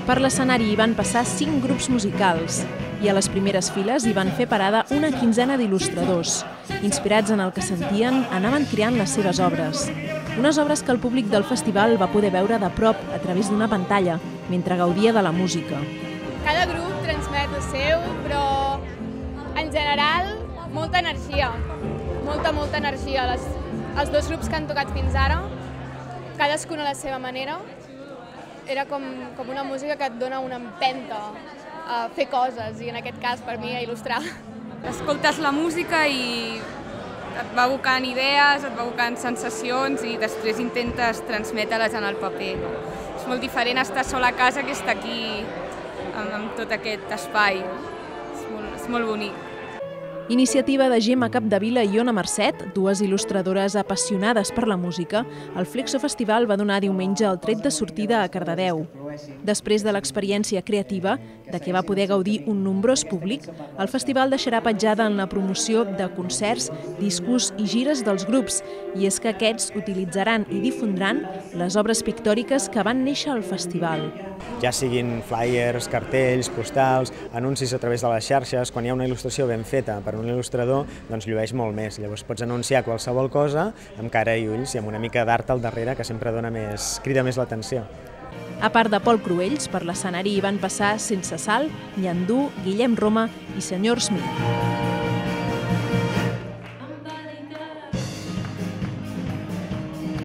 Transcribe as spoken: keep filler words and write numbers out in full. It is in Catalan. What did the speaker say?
Per l'escenari hi van passar cinc grups musicals i a les primeres files hi van fer parada una quinzena d'il·lustradors. Inspirats en el que sentien, anaven creant les seves obres. Unes obres que el públic del festival va poder veure de prop a través d'una pantalla, mentre gaudia de la música. Cada grup transmet el seu, però en general molta energia, molta, molta energia. Les, els dos grups que han tocat fins ara, cadascun a la seva manera, era com, com una música que et dona una empenta a fer coses, i en aquest cas per mi a il·lustrar. Escoltes la música i et va evocant idees, et va evocant sensacions i després intentes transmetre-les en el paper. És molt diferent estar sol a casa que estar aquí amb, amb tot aquest espai. És molt, és molt bonic. Iniciativa de Gemma Capdevila i Ona Marcet, dues il·lustradores apassionades per la música, el Flexo Festival va donar diumenge el tret de sortida a Cardedeu. Després de l'experiència creativa, de què va poder gaudir un nombrós públic, el festival deixarà petjada en la promoció de concerts, discos i gires dels grups, i és que aquests utilitzaran i difondran les obres pictòriques que van néixer al festival. Ja siguin flyers, cartells, postals, anuncis a través de les xarxes, quan hi ha una il·lustració ben feta per un il·lustrador, doncs llueix molt més. Llavors pots anunciar qualsevol cosa amb cara i ulls i amb una mica d'art al darrere que sempre dona més, crida més l'atenció. A part de Pol Cruells, per l'escenari hi van passar Sense Sal, Nyandú, Guillem Roma i Senyor Smith.